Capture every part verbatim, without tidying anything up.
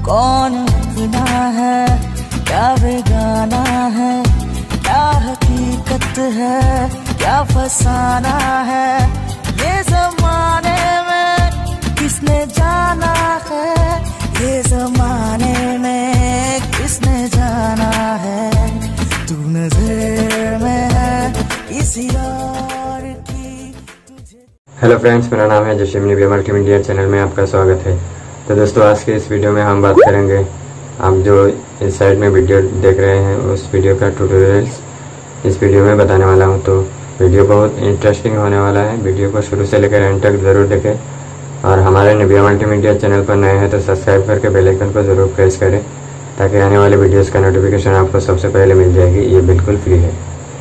कौन अपना है, क्या बेगाना है, क्या हकीकत है, क्या फसाना है, ये जमाने में किसने जाना है, ये जमाने में किसने जाना है। तू नजर में है किसी और की तुझे। हेलो फ्रेंड्स, मेरा नाम है जशीम निबिया मल्टीमीडिया चैनल में आपका स्वागत है। तो दोस्तों, आज के इस वीडियो में हम बात करेंगे, आप जो इस साइड में वीडियो देख रहे हैं उस वीडियो का ट्यूटोरियल्स इस वीडियो में बताने वाला हूं। तो वीडियो बहुत इंटरेस्टिंग होने वाला है। वीडियो को शुरू से लेकर एंड तक ज़रूर देखें और हमारे निबिया मल्टीमीडिया चैनल पर नए हैं तो सब्सक्राइब करके बेल आइकन को ज़रूर प्रेस करें ताकि आने वाले वीडियोज़ का नोटिफिकेशन आपको सबसे पहले मिल जाएगी। ये बिल्कुल फ्री है।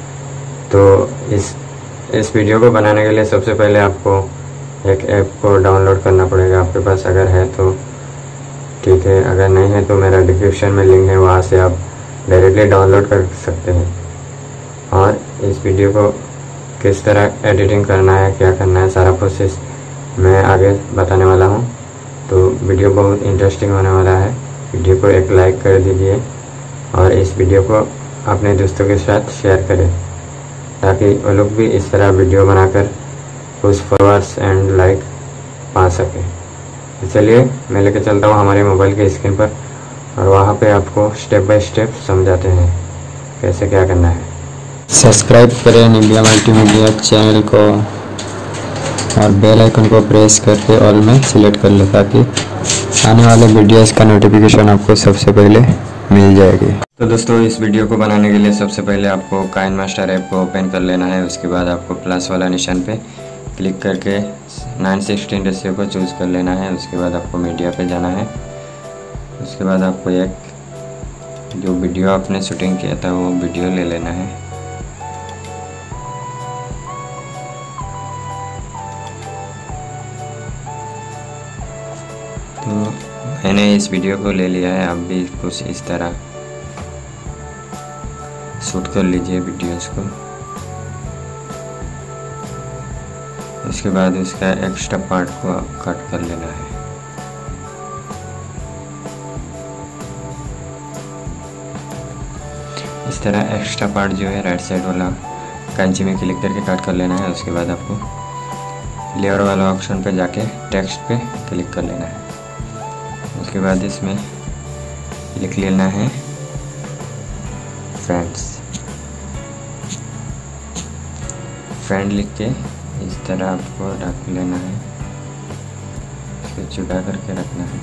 तो इस इस वीडियो को बनाने के लिए सबसे पहले आपको एक ऐप को डाउनलोड करना पड़ेगा। आपके पास अगर है तो ठीक है, अगर नहीं है तो मेरा डिस्क्रिप्शन में लिंक है, वहाँ से आप डायरेक्टली डाउनलोड कर सकते हैं। और इस वीडियो को किस तरह एडिटिंग करना है, क्या करना है, सारा प्रोसेस मैं आगे बताने वाला हूँ। तो वीडियो बहुत इंटरेस्टिंग होने वाला है। वीडियो को एक लाइक कर दीजिए और इस वीडियो को अपने दोस्तों के साथ शेयर करें ताकि वो लोग भी इस तरह वीडियो बनाकर कुछ फॉलोअर्स एंड लाइक पा सके। तो चलिए मैं लेके चलता हूँ हमारे मोबाइल के स्क्रीन पर और वहाँ पे आपको स्टेप बाय स्टेप समझाते हैं कैसे क्या करना है। सब्सक्राइब करें निबिया मल्टीमीडिया चैनल को और बेल आइकन को प्रेस करके ऑल में सिलेक्ट कर लें ताकि आने वाले वीडियोस का नोटिफिकेशन आपको सबसे पहले मिल जाएगी। तो दोस्तों, इस वीडियो को बनाने के लिए सबसे पहले आपको काइनमास्टर ऐप को ओपन कर लेना है। उसके बाद आपको प्लस वाला निशान पे क्लिक करके नाइन सिक्सटीन रेशियो को चूज़ कर लेना है। उसके बाद आपको मीडिया पे जाना है। उसके बाद आपको एक जो वीडियो आपने शूटिंग किया था वो वीडियो ले लेना है। तो मैंने इस वीडियो को ले लिया है। आप भी कुछ इस तरह शूट कर लीजिए वीडियोस को। उसके बाद इसका एक्स्ट्रा पार्ट को कट कर लेना है। इस तरह एक्स्ट्रा पार्ट जो है राइट साइड वाला कैंची में क्लिक करके कट कर लेना है। उसके बाद आपको लेयर वाला ऑप्शन पे जाके टेक्स्ट पे क्लिक कर लेना है। उसके बाद इसमें लिख लेना है फ्रेंड्स। फ्रेंड लिख के इस तरह आपको ढक लेना है, इसको जुड़ा करके रखना है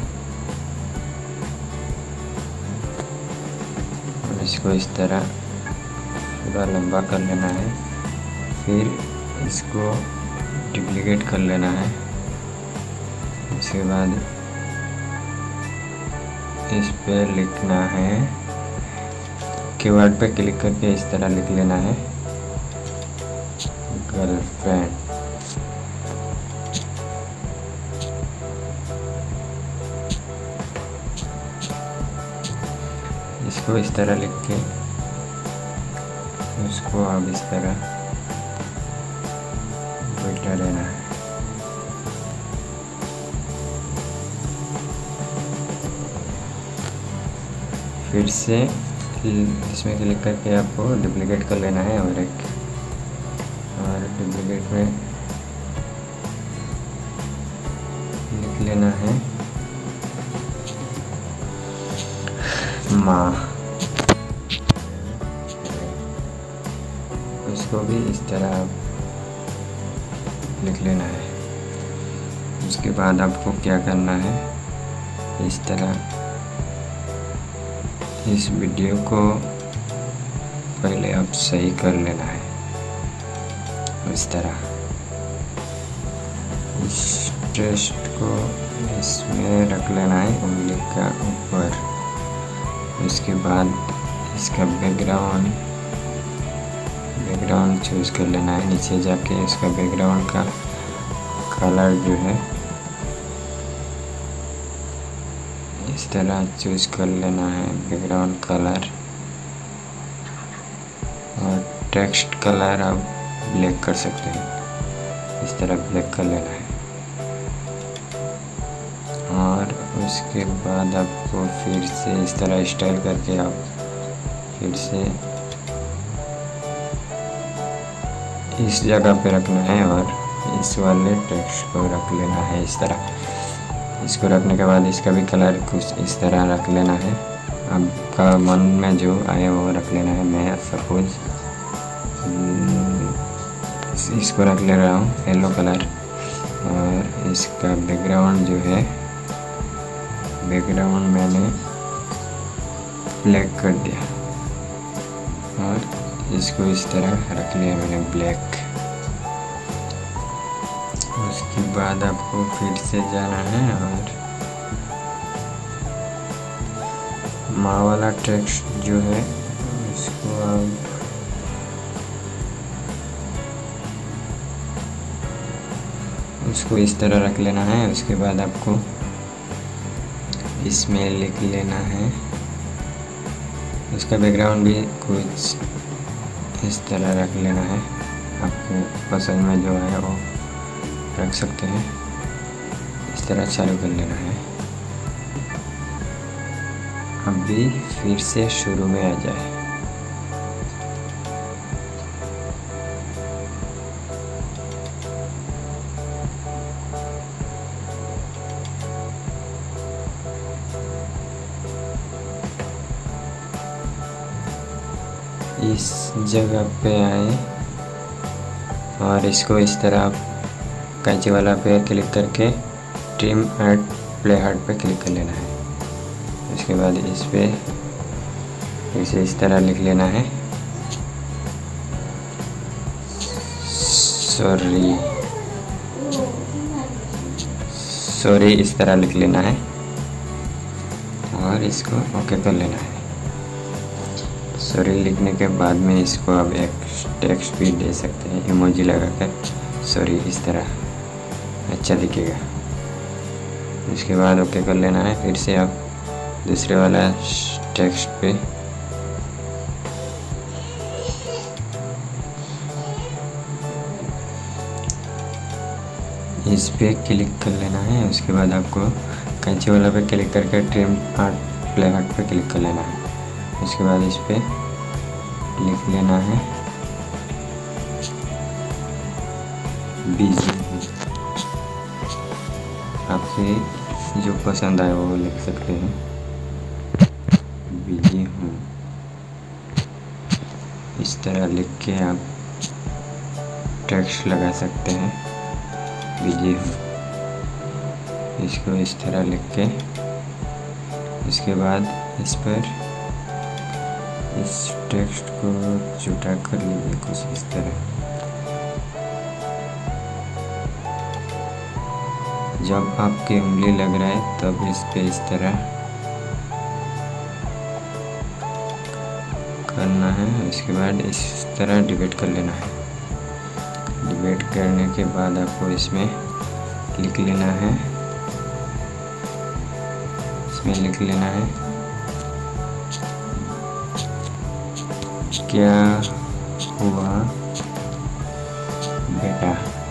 और इसको इस तरह पूरा लंबा कर लेना है। फिर इसको डुप्लीकेट कर लेना है। इसके बाद इस पे लिखना है, कीवर्ड पे क्लिक करके इस तरह लिख लेना है गर्लफ्रेंड। इसको इस तरह लिख के उसको अब इस तरह बैठा रहना है। फिर से इसमें क्लिक करके आपको डुप्लीकेट कर लेना है और एक और डुप्लीकेट में लिख लेना है माँ। उसको भी इस तरह लिख लेना है। उसके बाद आपको क्या करना है, इस तरह इस वीडियो को पहले आप सही कर लेना है। इस तरह इस टेक्स्ट को इसमें रख लेना है उंगली का ऊपर। उसके बाद इसका बैकग्राउंड बैकग्राउंड चूज कर लेना है। नीचे जाके इसका बैकग्राउंड का कलर जो है इस तरह चूज कर लेना है, बैकग्राउंड कलर। और टेक्स्ट कलर आप ब्लैक कर सकते हैं, इस तरह ब्लैक कर लेना है। और उसके बाद आपको फिर से इस तरह स्टाइल करके आप फिर से इस जगह पे रखना है और इस वाले टेक्स्ट को रख लेना है इस तरह। इसको रखने के बाद इसका भी कलर कुछ इस तरह रख लेना है। आपका मन में जो आए वो रख लेना है। मैं सपोज इसको रख ले रहा हूँ येलो कलर, और इसका बैकग्राउंड जो है बैकग्राउंड मैंने ब्लैक कर दिया और इसको इस तरह रख लिया मैंने ब्लैक। उसके बाद आपको फिर से जाना है और माँ वाला टेक्स्ट जो है इसको आप उसको इस तरह रख लेना है। उसके बाद आपको इसमें लिख लेना है, उसका बैकग्राउंड भी कुछ इस तरह रख लेना है। आपको पसंद में जो है वो रख सकते हैं। इस तरह चालू कर लेना है। अभी फिर से शुरू में आ जाए। इस जगह पे आए और इसको इस तरह कैंची वाला पे क्लिक करके ट्रिम एट प्ले हार्ट पे क्लिक कर लेना है। उसके बाद इस पे इसे इस तरह लिख लेना है सॉरी सॉरी इस तरह लिख लेना है और इसको ओके कर लेना है। सॉरी लिखने के बाद में इसको अब एक टेक्स्ट भी दे सकते हैं इमोजी लगाकर, सॉरी इस तरह अच्छा दिखेगा। उसके बाद ओके कर लेना है। फिर से आप दूसरे वाला टेक्स्ट पे इस पे क्लिक कर लेना है। उसके बाद आपको कैंची वाला पे क्लिक करके ट्रिम आर्ट प्ले आर्ट पे क्लिक कर लेना है। उसके बाद इस पे लिख लेना है बिजी। आपसे जो पसंद आए वो लिख सकते हैं, बिजी हूँ इस तरह लिख के आप टेक्स्ट लगा सकते हैं बिजी हूँ। इसको इस तरह लिख के इसके बाद इस पर इस टेक्स्ट को छोटा कर लीजिए कुछ इस तरह। जब आपकी उंगली लग रहा है तब इस पे इस तरह करना है। उसके बाद इस तरह डिवाइड कर लेना है। डिवाइड करने के बाद आपको इसमें लिख लेना है इसमें लिख लेना है क्या हुआ बेटा।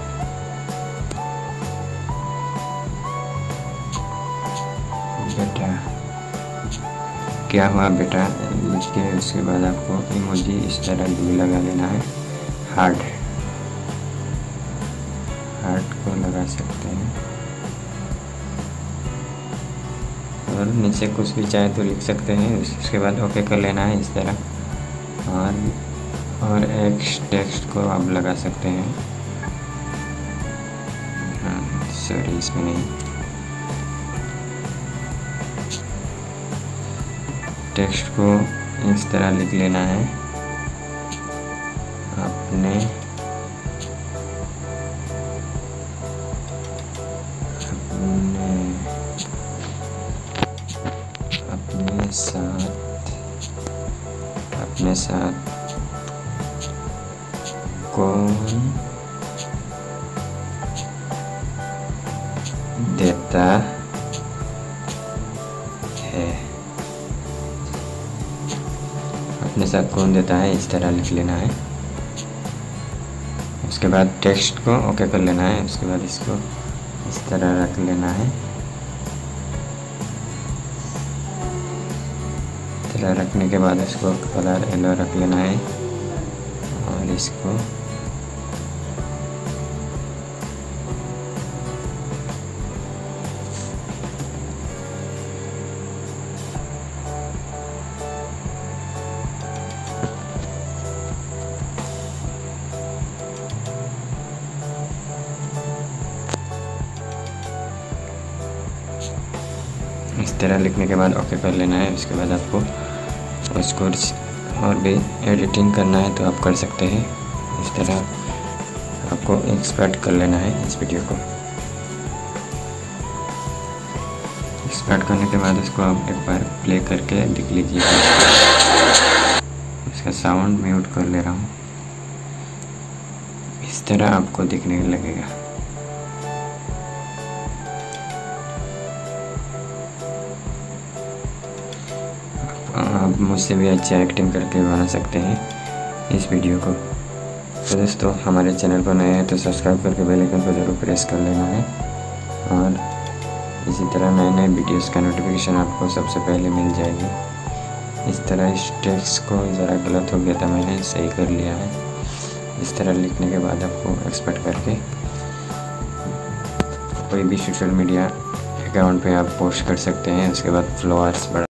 बेटा क्या हुआ बेटा लिख के उसके बाद आपको इमोजी इस तरह भी लगा लेना है। हार्ट हार्ट को लगा सकते हैं और नीचे कुछ भी चाहे तो लिख सकते हैं। उसके बाद ओके कर लेना है इस तरह। और और एक टेक्स्ट को आप लगा सकते हैं। हाँ सॉरी इसमें नहीं, टेक्स्ट को इस तरह लिख लेना है अपने अपने अपने साथ अपने साथ कौन देता है। अपने साथ कौन देता है इस तरह लिख लेना है। उसके बाद टेक्स्ट को ओके कर लेना है। उसके बाद इसको इस तरह रख लेना है। तरह रखने के बाद इसको कलर येलो रख लेना है और इसको इस तरह लिखने के बाद ओके कर लेना है। उसके बाद आपको उसको और भी एडिटिंग करना है तो आप कर सकते हैं। इस तरह आपको एक्सपोर्ट कर लेना है इस वीडियो को। एक्सपोर्ट करने के बाद इसको आप एक बार प्ले करके देख लीजिए। इसका साउंड म्यूट कर ले रहा हूँ। इस तरह आपको दिखने लगेगा। आप मुझसे भी अच्छा एक्टिंग करके बना सकते हैं इस वीडियो को। तो दोस्तों, हमारे चैनल पर नए हैं तो सब्सक्राइब करके बेल आइकन को ज़रूर प्रेस कर लेना है और इसी तरह नए नए वीडियोस का नोटिफिकेशन आपको सबसे पहले मिल जाएगी। इस तरह इस टेक्स्ट को ज़रा गलत हो गया था, मैंने सही कर लिया है। इस तरह लिखने के बाद आपको एक्सपोर्ट करके कोई भी सोशल मीडिया अकाउंट पे आप पोस्ट कर सकते हैं। उसके बाद फॉलोअर्स बढ़ा